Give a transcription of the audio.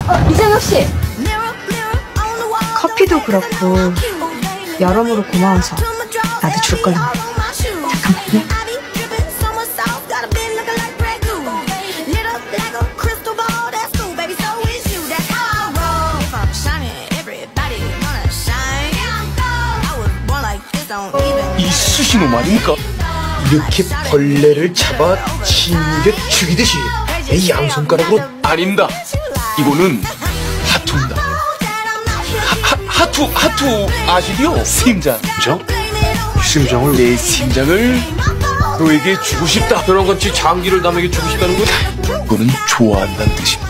이정혁 씨. 커피도 그렇고 여러모로 고마워서 나도 줄 거야. 잠깐만요. 이 수신호 아닙니까? 이렇게 벌레를 잡아 징겨 죽이듯이 내 양손가락으로. 아닙니다. 이거는 하투입니다. 하투 아시죠? 심장. 심장을 내 심장을 너에게 주고 싶다. 저랑 같이 장기를 남에게 주고 싶다는 건 그거는 좋아한다는 뜻입니다.